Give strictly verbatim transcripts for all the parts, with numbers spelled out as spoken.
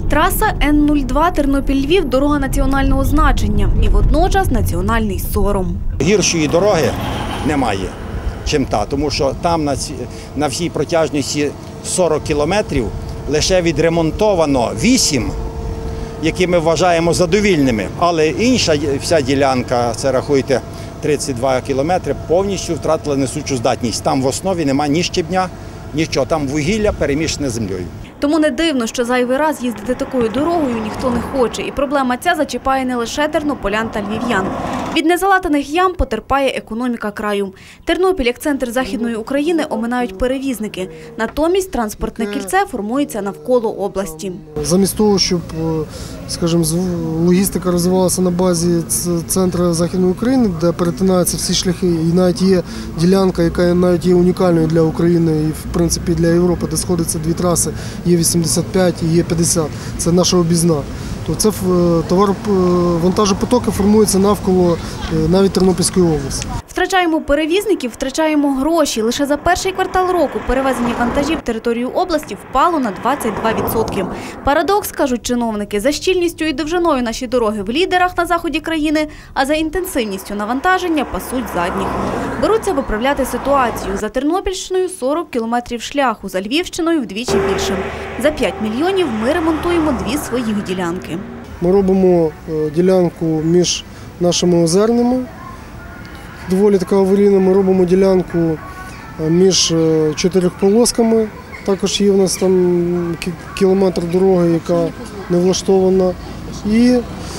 Траса Н нуль два Тернопіль-Львів – дорога національного значення і водночас національний сором. Гіршої дороги немає, чим та, тому що там на, ці, на всій протяжності сорок кілометрів лише відремонтовано вісім, які ми вважаємо задовільними, але інша вся ділянка, це рахуйте тридцять два кілометри, повністю втратила несучу здатність. Там в основі немає ні щебня, нічого, там вугілля перемішане з землею. Тому не дивно, що зайвий раз їздити такою дорогою ніхто не хоче. І проблема ця зачіпає не лише тернополян та львів'ян. Від незалатаних ям потерпає економіка краю. Тернопіль, як центр Західної України, оминають перевізники. Натомість транспортне кільце формується навколо області. Замість того, щоб, скажімо, логістика розвивалася на базі центру Західної України, де перетинаються всі шляхи, і навіть є ділянка, яка навіть є унікальною для України і, в принципі, для Європи, де сходяться дві траси, є вісімдесят п'ять і є п'ятдесят, це наша об'їзна. То це товаровантажопотоки формуються навколо навіть Тернопільської області. Втрачаємо перевізників, втрачаємо гроші. Лише за перший квартал року перевезення вантажів територію області впало на двадцять два відсотки. Парадокс, кажуть чиновники, за щільністю і довжиною наші дороги в лідерах на заході країни, а за інтенсивністю навантаження пасуть задніх. Беруться виправляти ситуацію. За Тернопільщиною сорок кілометрів шляху, за Львівщиною вдвічі більше. За п'ять мільйонів ми ремонтуємо дві своїх ділянки. Ми робимо ділянку між нашими озерними, доволі така аварійна. Ми робимо ділянку між чотирьохполосками. Також є в нас там кілометр дороги, яка не влаштована. І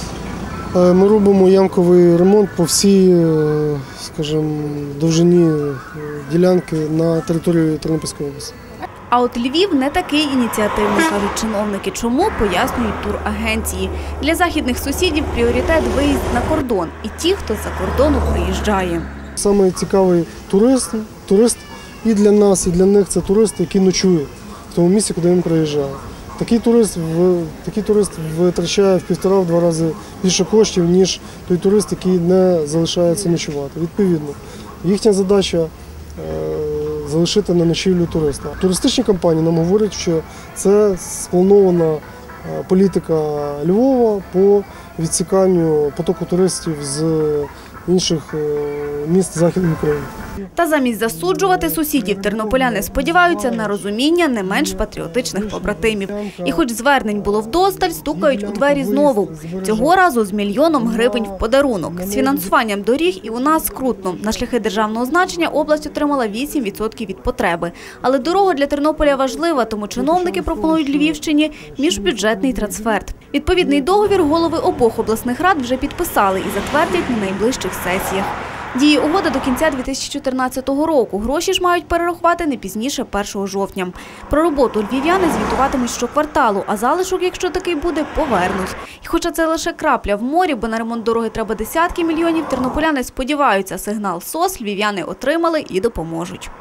ми робимо ямковий ремонт по всій, скажімо, довжині ділянки на території Тернопільської області. А от Львів не такий ініціативний, кажуть чиновники. Чому, пояснюють турагенції. Для західних сусідів пріоритет – виїзд на кордон і ті, хто з-за кордону приїжджає. Саме цікавий турист, турист і для нас, і для них – це турист, який ночує в тому місці, куди він приїжджає. Такий турист, такий турист витрачає в півтора-два рази більше коштів, ніж той турист, який не залишається ночувати. Відповідно, їхня задача – залишити на ночівлю туриста. Туристичні компанії нам говорять, що це спланована політика Львова по відсіканню потоку туристів з інших міст Західної України. Та замість засуджувати сусідів, тернополяни сподіваються на розуміння не менш патріотичних побратимів. І хоч звернень було вдосталь, стукають у двері знову. Цього разу з мільйоном гривень в подарунок. З фінансуванням доріг і у нас скрутно. На шляхи державного значення область отримала вісім відсотків від потреби. Але дорога для Тернополя важлива, тому чиновники пропонують Львівщині міжбюджетний трансферт. Відповідний договір голови обох обласних рад вже підписали і затвердять на найближчих сесіях. Діє угода до кінця дві тисячі чотирнадцятого року. Гроші ж мають перерахувати не пізніше першого жовтня. Про роботу львів'яни звітуватимуть щокварталу, а залишок, якщо такий буде, повернуть. І хоча це лише крапля в морі, бо на ремонт дороги треба десятки мільйонів, тернополяни сподіваються, сигнал СОС львів'яни отримали і допоможуть.